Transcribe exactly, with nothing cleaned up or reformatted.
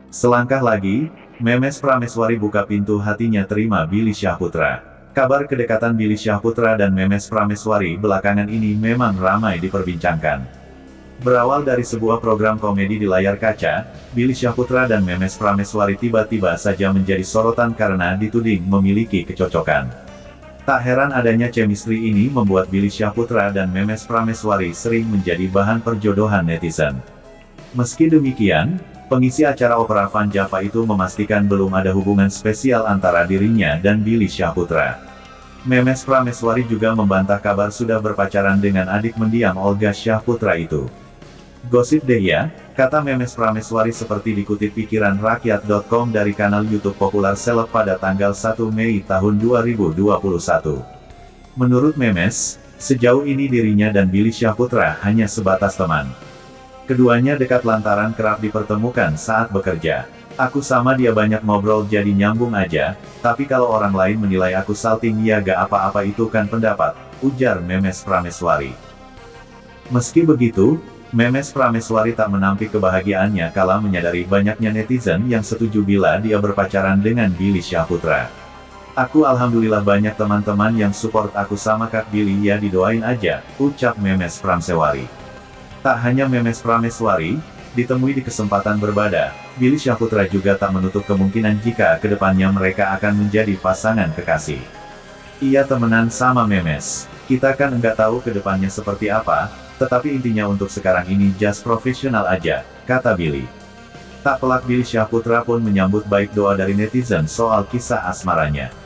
Selangkah lagi, Memes Prameswari buka pintu hatinya terima Billy Syahputra. Kabar kedekatan Billy Syahputra dan Memes Prameswari belakangan ini memang ramai diperbincangkan. Berawal dari sebuah program komedi di layar kaca, Billy Syahputra dan Memes Prameswari tiba-tiba saja menjadi sorotan karena dituding memiliki kecocokan. Tak heran adanya chemistry ini membuat Billy Syahputra dan Memes Prameswari sering menjadi bahan perjodohan netizen. Meski demikian, pengisi acara Opera Van Java itu memastikan belum ada hubungan spesial antara dirinya dan Billy Syahputra. Memes Prameswari juga membantah kabar sudah berpacaran dengan adik mendiang Olga Syahputra itu. Gosip deh ya, kata Memes Prameswari seperti dikutip pikiran rakyat titik com dari kanal YouTube populer seleb pada tanggal satu Mei tahun dua ribu dua puluh satu. Menurut Memes, sejauh ini dirinya dan Billy Syahputra hanya sebatas teman. Keduanya dekat lantaran kerap dipertemukan saat bekerja. Aku sama dia banyak ngobrol jadi nyambung aja, tapi kalau orang lain menilai aku salting ya gak apa-apa itu kan pendapat, ujar Memes Prameswari. Meski begitu, Memes Prameswari tak menampik kebahagiaannya kala menyadari banyaknya netizen yang setuju bila dia berpacaran dengan Billy Syahputra. Aku alhamdulillah banyak teman-teman yang support aku sama Kak Billy ya didoain aja, ucap Memes Prameswari. Tak hanya Memes Prameswari, ditemui di kesempatan berbeda, Billy Syahputra juga tak menutup kemungkinan jika kedepannya mereka akan menjadi pasangan kekasih. Ia temenan sama Memes, kita kan enggak tahu kedepannya seperti apa, tetapi intinya untuk sekarang ini just profesional aja, kata Billy. Tak pelak Billy Syahputra pun menyambut baik doa dari netizen soal kisah asmaranya.